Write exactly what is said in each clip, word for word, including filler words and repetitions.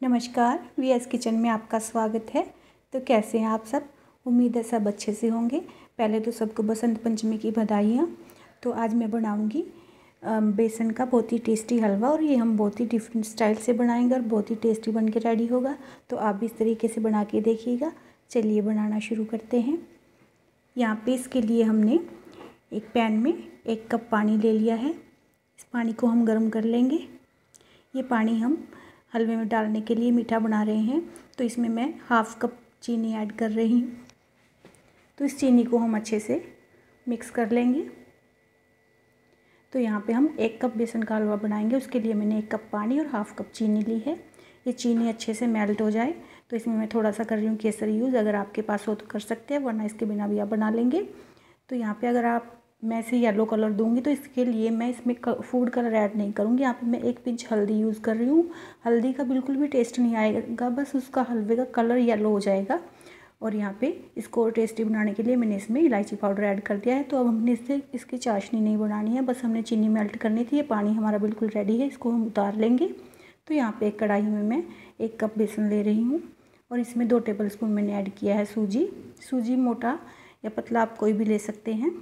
नमस्कार, V S kitchen में आपका स्वागत है। तो कैसे हैं आप सब? उम्मीद है सब अच्छे से होंगे। पहले तो सबको बसंत पंचमी की बधाइयाँ। तो आज मैं बनाऊंगी बेसन का बहुत ही टेस्टी हलवा, और ये हम बहुत ही डिफरेंट स्टाइल से बनाएंगे और बहुत ही टेस्टी बन के रेडी होगा। तो आप भी इस तरीके से बना के देखिएगा। चलिए बनाना शुरू करते हैं। यहाँ पे इसके लिए हमने एक पैन में एक कप पानी ले लिया है। इस पानी को हम गर्म कर लेंगे। ये पानी हम हलवे में डालने के लिए मीठा बना रहे हैं, तो इसमें मैं हाफ़ कप चीनी ऐड कर रही हूँ। तो इस चीनी को हम अच्छे से मिक्स कर लेंगे। तो यहाँ पे हम एक कप बेसन का हलवा बनाएंगे, उसके लिए मैंने एक कप पानी और हाफ़ कप चीनी ली है। ये चीनी अच्छे से मेल्ट हो जाए तो इसमें मैं थोड़ा सा कर रही हूँ केसर यूज़। अगर आपके पास हो तो कर सकते हैं, वरना इसके बिना भी आप बना लेंगे। तो यहाँ पे अगर आप मैं इसे येलो कलर दूंगी तो इसके लिए मैं इसमें फूड कलर ऐड नहीं करूँगी। यहाँ पे मैं एक पिंच हल्दी यूज़ कर रही हूँ। हल्दी का बिल्कुल भी टेस्ट नहीं आएगा, बस उसका हलवे का कलर येलो हो जाएगा। और यहाँ पे इसको और टेस्टी बनाने के लिए मैंने इसमें इलायची पाउडर ऐड कर दिया है। तो अब हमने इससे इसकी चाशनी नहीं बनानी है, बस हमने चीनी मेल्ट करनी थी। ये पानी हमारा बिल्कुल रेडी है, इसको हम उतार लेंगे। तो यहाँ पर एक कढ़ाई में मैं एक कप बेसन ले रही हूँ और इसमें दो टेबल स्पून मैंने ऐड किया है सूजी। सूजी मोटा या पतला आप कोई भी ले सकते हैं।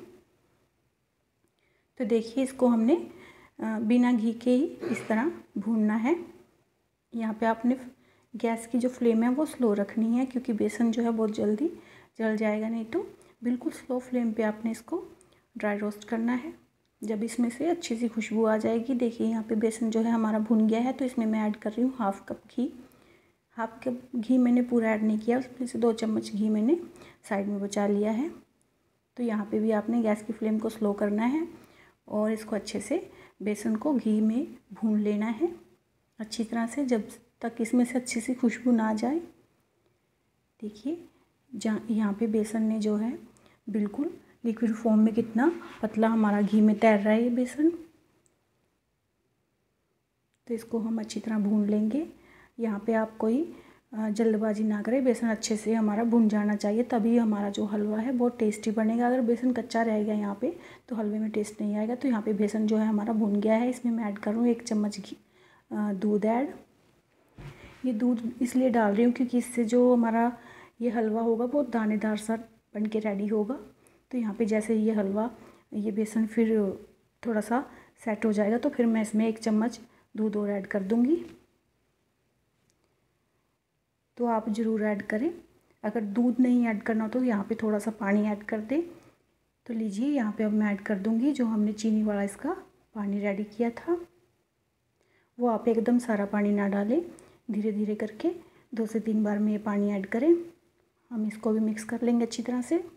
तो देखिए इसको हमने बिना घी के ही इस तरह भूनना है। यहाँ पे आपने गैस की जो फ्लेम है वो स्लो रखनी है, क्योंकि बेसन जो है बहुत जल्दी जल जाएगा, नहीं तो बिल्कुल स्लो फ्लेम पे आपने इसको ड्राई रोस्ट करना है। जब इसमें से अच्छी सी खुशबू आ जाएगी, देखिए यहाँ पे बेसन जो है हमारा भुन गया है। तो इसमें मैं ऐड कर रही हूँ हाफ़ कप घी। हाफ़ कप घी मैंने पूरा ऐड नहीं किया, उसमें से दो चम्मच घी मैंने साइड में बचा लिया है। तो यहाँ पे भी आपने गैस की फ्लेम को स्लो करना है और इसको अच्छे से बेसन को घी में भून लेना है अच्छी तरह से, जब तक इसमें से अच्छी सी खुशबू ना जाए। देखिए जहाँ यहाँ पे बेसन ने जो है बिल्कुल लिक्विड फॉर्म में कितना पतला हमारा घी में तैर रहा है ये बेसन। तो इसको हम अच्छी तरह भून लेंगे। यहाँ पे आप कोई जल्दबाजी ना करें, बेसन अच्छे से हमारा भुन जाना चाहिए, तभी हमारा जो हलवा है बहुत टेस्टी बनेगा। अगर बेसन कच्चा रहेगा यहाँ पे तो हलवे में टेस्ट नहीं आएगा। तो यहाँ पे बेसन जो है हमारा भुन गया है। इसमें मैं ऐड कर रहा हूँ एक चम्मच घी दूध ऐड। ये दूध इसलिए डाल रही हूँ क्योंकि इससे जो हमारा ये हलवा होगा वो दानेदार सा बन के रेडी होगा। तो यहाँ पर जैसे ये हलवा ये बेसन फिर थोड़ा सा सेट हो जाएगा, तो फिर मैं इसमें एक चम्मच दूध और ऐड कर दूँगी। तो आप ज़रूर ऐड करें। अगर दूध नहीं ऐड करना हो तो यहाँ पे थोड़ा सा पानी ऐड कर दें। तो लीजिए यहाँ पे अब मैं ऐड कर दूँगी जो हमने चीनी वाला इसका पानी रेडी किया था। वो आप एकदम सारा पानी ना डालें, धीरे धीरे करके दो से तीन बार में ये पानी ऐड करें। हम इसको भी मिक्स कर लेंगे अच्छी तरह से।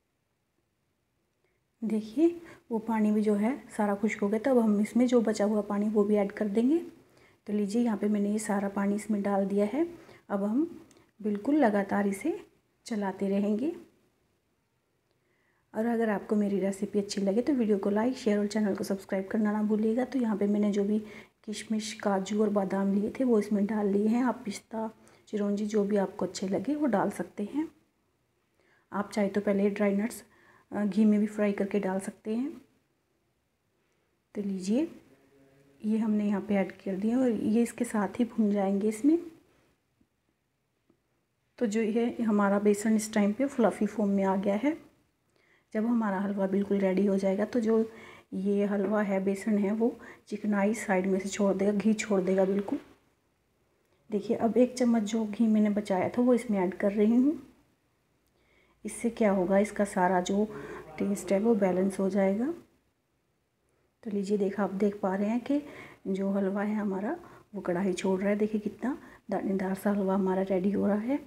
देखिए वो पानी भी जो है सारा खुश्क हो गया। तब हम इसमें जो बचा हुआ पानी वो भी ऐड कर देंगे। तो लीजिए यहाँ पे मैंने ये सारा पानी इसमें डाल दिया है। अब हम बिल्कुल लगातार इसे चलाते रहेंगे। और अगर आपको मेरी रेसिपी अच्छी लगे तो वीडियो को लाइक शेयर और चैनल को सब्सक्राइब करना ना भूलिएगा। तो यहाँ पे मैंने जो भी किशमिश काजू और बादाम लिए थे वो इसमें डाल लिए हैं। आप पिस्ता चिरौंजी जो भी आपको अच्छे लगे वो डाल सकते हैं। आप चाहे तो पहले ड्राई नट्स घी में भी फ्राई करके डाल सकते हैं। तो लीजिए ये हमने यहाँ पे ऐड कर दिया और ये इसके साथ ही भून जाएंगे इसमें। तो जो है हमारा बेसन इस टाइम पे फ्लफ़ी फॉर्म में आ गया है। जब हमारा हलवा बिल्कुल रेडी हो जाएगा तो जो ये हलवा है बेसन है वो चिकनाई साइड में से छोड़ देगा, घी छोड़ देगा बिल्कुल। देखिए अब एक चम्मच जो घी मैंने बचाया था वो इसमें ऐड कर रही हूँ। इससे क्या होगा, इसका सारा जो टेस्ट है वो बैलेंस हो जाएगा। तो लीजिए देखा आप देख पा रहे हैं कि जो हलवा है हमारा वो कढ़ाई छोड़ रहा है। देखिए कितना दानेदार सा हलवा हमारा रेडी हो रहा है।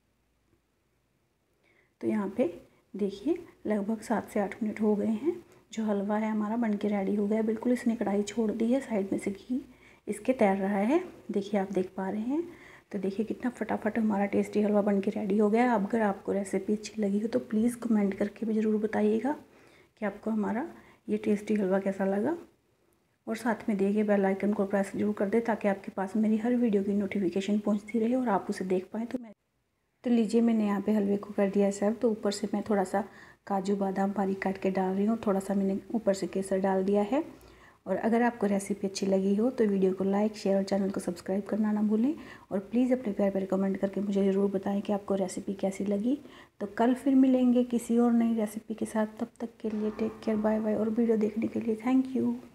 तो यहाँ पे देखिए लगभग सात से आठ मिनट हो गए हैं। जो हलवा है हमारा बन के रेडी हो गया बिल्कुल। इसने कढ़ाई छोड़ दी है, साइड में से घी इसके तैर रहा है। देखिए आप देख पा रहे हैं। तो देखिए कितना फटाफट हमारा टेस्टी हलवा बन के रेडी हो गया। अब अगर आपको रेसिपी अच्छी लगी हो तो प्लीज़ कमेंट करके भी ज़रूर बताइएगा कि आपको हमारा ये टेस्टी हलवा कैसा लगा। और साथ में दिए गए बेल आइकन को प्रेस जरूर कर दें ताकि आपके पास मेरी हर वीडियो की नोटिफिकेशन पहुँचती रहे और आप उसे देख पाएँ। तो मैं तो लीजिए मैंने यहाँ पे हलवे को कर दिया है सर्व। तो ऊपर से मैं थोड़ा सा काजू बादाम बारीक काट के डाल रही हूँ। थोड़ा सा मैंने ऊपर से केसर डाल दिया है और अगर आपको रेसिपी अच्छी लगी हो तो वीडियो को लाइक शेयर और चैनल को सब्सक्राइब करना ना भूलें। और प्लीज़ अपने प्यार प्यारे कमेंट करके मुझे ज़रूर बताएं कि आपको रेसिपी कैसी लगी। तो कल फिर मिलेंगे किसी और नई रेसिपी के साथ। तब तक के लिए टेक केयर, बाय बाय। और वीडियो देखने के लिए थैंक यू।